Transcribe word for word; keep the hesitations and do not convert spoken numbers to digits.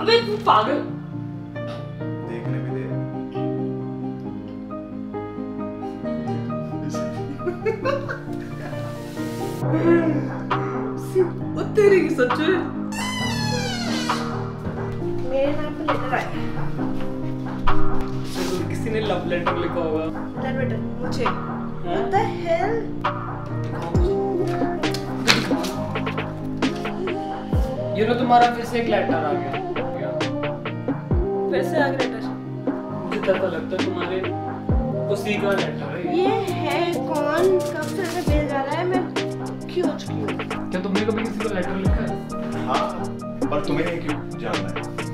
अबे तू पागल। देखने भी दे। वो तेरी की सच है। मेरे नाम पे लेटर आया। तो किसी ने लव लेटर लिखा होगा। लव लेटर मुझे। What the hell? ये लो तुम्हारा फिर से एक लेटर आ गया। फिर से आ गया लेटर। मुझे डर लगता है तुम्हारे उसी का लेटर है। ये है कौन? कब से हमें भेज जा रहा है? मैं क्यों चुकी हूँ? क्या तुमने कभी किसी को लेटर लिखा है? हाँ, पर तुम्हें क्यों जानना है?